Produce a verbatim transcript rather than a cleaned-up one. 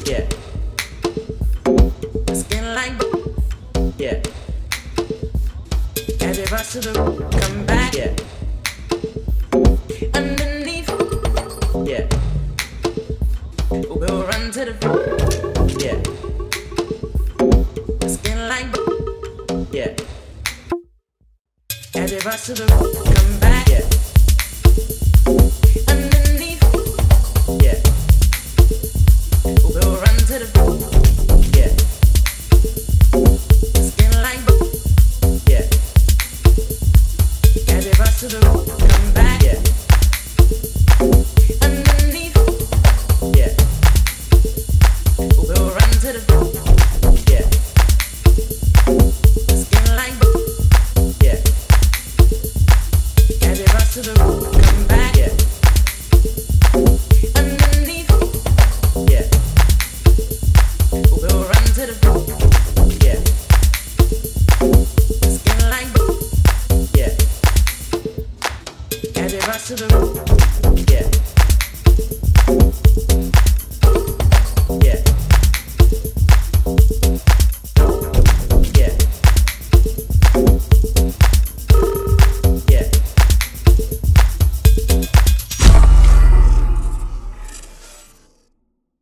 yeah. Skin like, yeah. As it rush to the root, come back, yeah. Underneath, yeah. We'll run to the root, yeah. Skin like, yeah. As it rush to the root, come back, yeah. Underneath, yeah. We'll run to the root, yeah. Skin like, yeah. As it rush to the root, come back, yeah. Underneath, yeah. We'll run to the root, yeah. Skin like, yeah. As it rush to the root, come back, yeah. Underneath, yeah. We'll run to the root, yeah. Skin like, yeah. As it rush to the root.